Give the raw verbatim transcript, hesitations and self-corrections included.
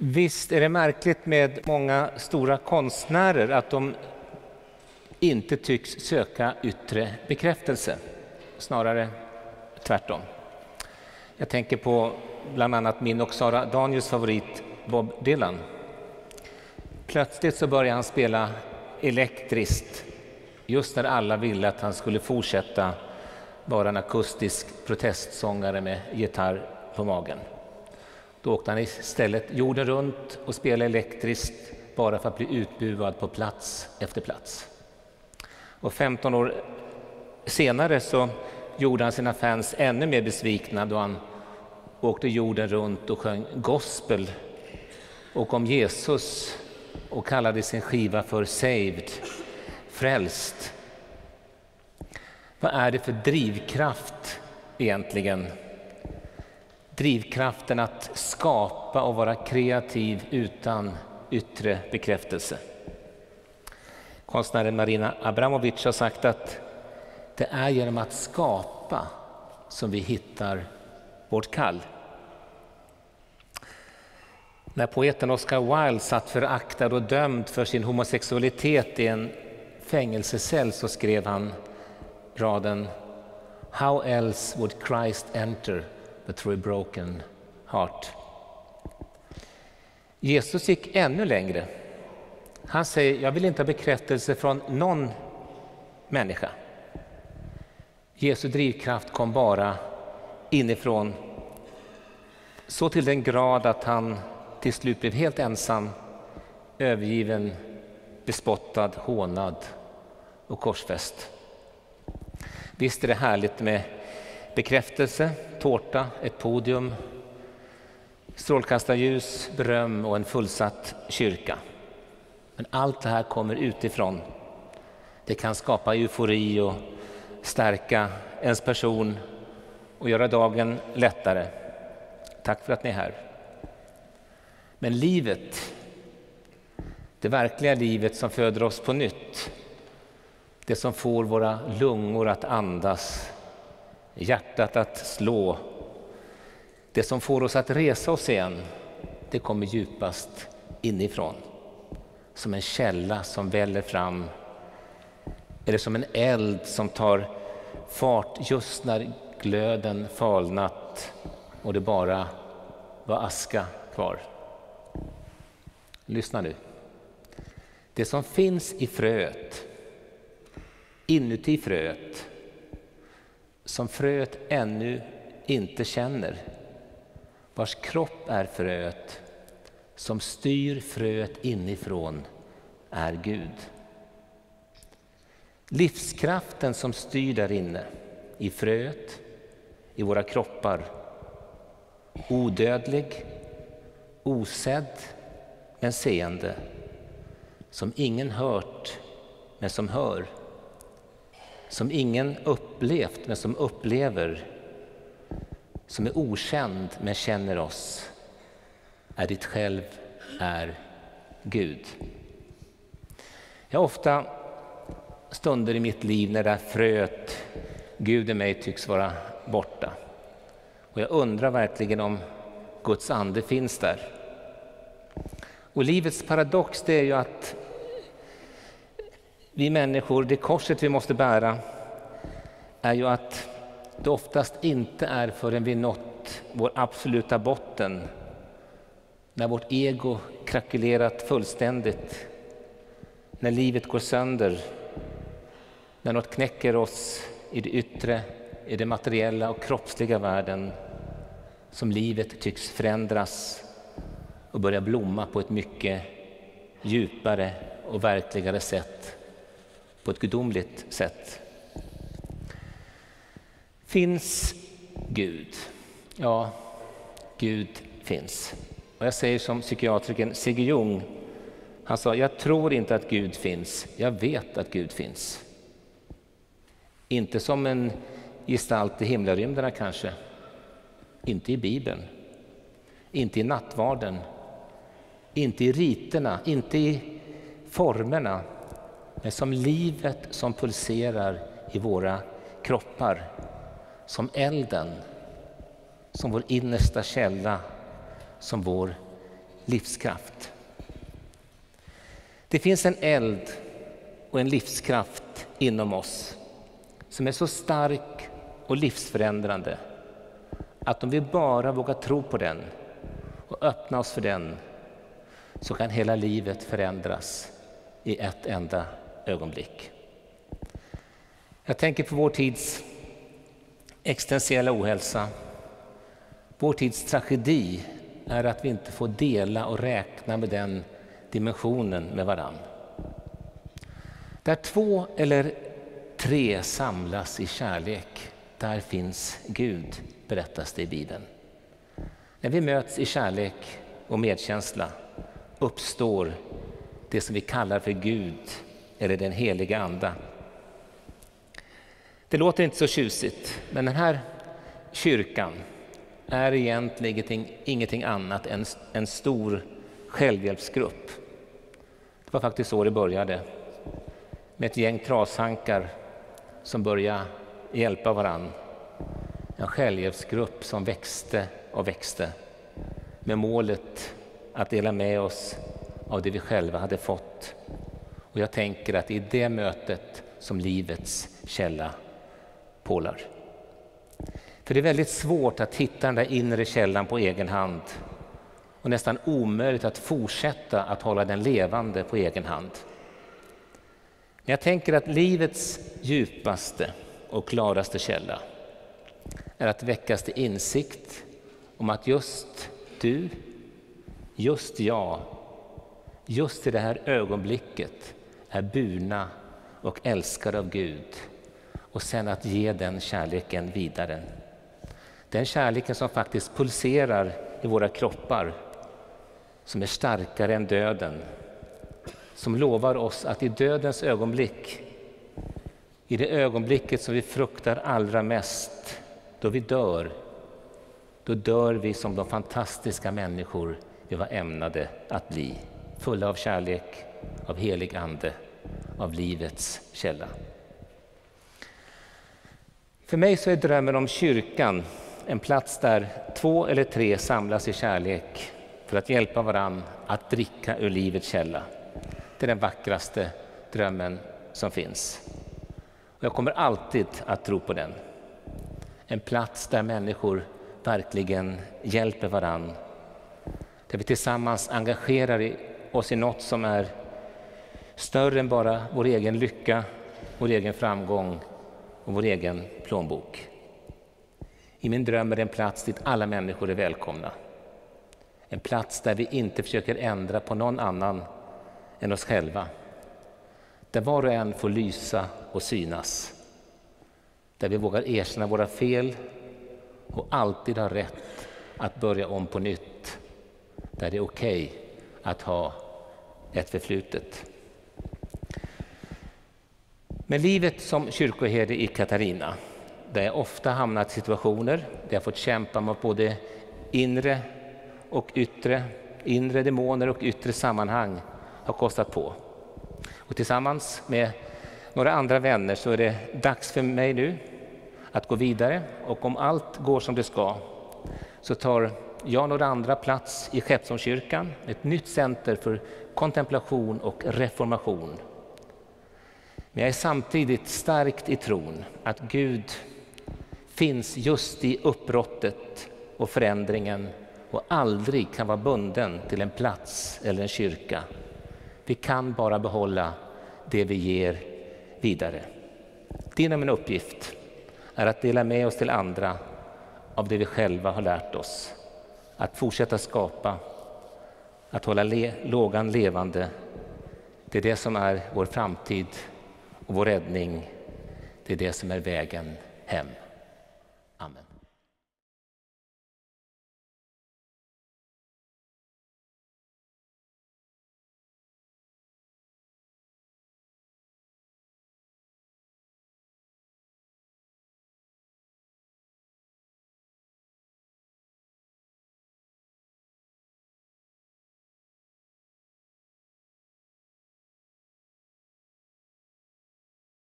Visst är det märkligt med många stora konstnärer att de inte tycks söka yttre bekräftelse, snarare tvärtom. Jag tänker på bland annat min och Sara Daniels favorit Bob Dylan. Plötsligt så började han spela elektriskt just när alla ville att han skulle fortsätta vara en akustisk protestsångare med gitarr på magen. Då åkte han istället jorden runt och spelade elektriskt bara för att bli utbuad på plats efter plats. Och femton år senare så gjorde han sina fans ännu mer besvikna då han åkte jorden runt och sjöng gospel och om Jesus och kallade sin skiva för Saved, frälst. Vad är det för drivkraft egentligen? Drivkraften att skapa och vara kreativ utan yttre bekräftelse. Konstnären Marina Abramovic har sagt att det är genom att skapa som vi hittar vårt kall. När poeten Oscar Wilde satt föraktad och dömd för sin homosexualitet i en fängelsecell så skrev han raden How else would Christ enter but through a broken heart? Jesus gick ännu längre. Han säger, jag vill inte ha bekräftelse från någon människa. Jesu drivkraft kom bara inifrån, så till den grad att han till slut blev helt ensam, övergiven, bespottad, hånad och korsfäst. Visst är det härligt med bekräftelse, tårta, ett podium, strålkastarljus, beröm och en fullsatt kyrka. Men allt det här kommer utifrån. Det kan skapa eufori och stärka ens person och göra dagen lättare. Tack för att ni är här. Men livet, det verkliga livet som föder oss på nytt, det som får våra lungor att andas, hjärtat att slå, det som får oss att resa oss igen, det kommer djupast inifrån. Som en källa som väller fram, eller som en eld som tar fart just när glöden falnat och det bara var aska kvar. Lyssna nu. Det som finns i fröet, inuti fröet, som fröet ännu inte känner, vars kropp är fröet, som styr fröet inifrån, är Gud. Livskraften som styr där inne, i fröet, i våra kroppar, odödlig, osedd, men seende, som ingen hört, men som hör, som ingen upplevt, men som upplever, som är okänd, men känner oss, är ditt själv, är Gud. Jag har ofta stunder i mitt liv när det här fröet, Gud i mig, tycks vara borta. Och jag undrar verkligen om Guds ande finns där. Och livets paradox, det är ju att vi människor, det korset vi måste bära, är ju att det oftast inte är förrän vi nått vår absoluta botten, när vårt ego krackelerat fullständigt, när livet går sönder, när något knäcker oss i det yttre, i det materiella och kroppsliga världen, som livet tycks förändras och börja blomma på ett mycket djupare och verkligare sätt, på ett gudomligt sätt. Finns Gud? Ja, Gud finns. Och jag säger som psykiatrikern Sigge Jung, han sa, jag tror inte att Gud finns, jag vet att Gud finns. Inte som en gestalt i himlarymderna kanske, inte i Bibeln, inte i nattvarden, inte i riterna, inte i formerna, men som livet som pulserar i våra kroppar, som elden, som vår innersta källa, som vår livskraft. Det finns en eld och en livskraft inom oss som är så stark och livsförändrande att om vi bara vågar tro på den och öppna oss för den, så kan hela livet förändras i ett enda ögonblick. Jag tänker på vår tids existentiella ohälsa. Vår tids tragedi är att vi inte får dela och räkna med den dimensionen med varann. Där två eller tre samlas i kärlek, där finns Gud, berättas det i Bibeln. När vi möts i kärlek och medkänsla uppstår det som vi kallar för Gud eller den heliga anda. Det låter inte så tjusigt, men den här kyrkan är egentligen ingenting annat än en stor självhjälpsgrupp. Det var faktiskt så det började, med ett gäng trashankar som började hjälpa varann. En självhjälpsgrupp som växte och växte med målet att dela med oss av det vi själva hade fått. Och jag tänker att det är det mötet som livets källa pålar. För det är väldigt svårt att hitta den där inre källan på egen hand och nästan omöjligt att fortsätta att hålla den levande på egen hand. Men jag tänker att livets djupaste och klaraste källa är att väckas till insikt om att just du, just jag, just i det här ögonblicket är burna och älskade av Gud, och sen att ge den kärleken vidare. Den kärleken som faktiskt pulserar i våra kroppar, som är starkare än döden, som lovar oss att i dödens ögonblick, i det ögonblicket som vi fruktar allra mest, då vi dör, då dör vi som de fantastiska människor vi var ämnade att bli, fulla av kärlek, av helig ande, av livets källa. För mig så är drömmen om kyrkan en plats där två eller tre samlas i kärlek för att hjälpa varann att dricka ur livets källa. Det är den vackraste drömmen som finns. Och jag kommer alltid att tro på den. En plats där människor verkligen hjälper varann. Där vi tillsammans engagerar oss i något som är större än bara vår egen lycka, vår egen framgång och vår egen plånbok. I min dröm är det en plats dit alla människor är välkomna. En plats där vi inte försöker ändra på någon annan än oss själva. Där var och en får lysa och synas. Där vi vågar erkänna våra fel och alltid har rätt att börja om på nytt. Där det är okej att ha ett förflutet. Men livet som kyrkoherde i Katarina, där jag ofta hamnat i situationer där jag fått kämpa med både inre och yttre, inre demoner och yttre sammanhang, har kostat på. Och tillsammans med några andra vänner så är det dags för mig nu att gå vidare, och om allt går som det ska så tar jag och några andra plats i Skeppsholmskyrkan, ett nytt center för kontemplation och reformation. Men jag är samtidigt starkt i tron att Gud finns just i uppbrottet och förändringen och aldrig kan vara bunden till en plats eller en kyrka. Vi kan bara behålla det vi ger vidare. Din och min uppgift är att dela med oss till andra av det vi själva har lärt oss. Att fortsätta skapa, att hålla le- lågan levande. Det är det som är vår framtid och vår räddning. Det är det som är vägen hem. Amen.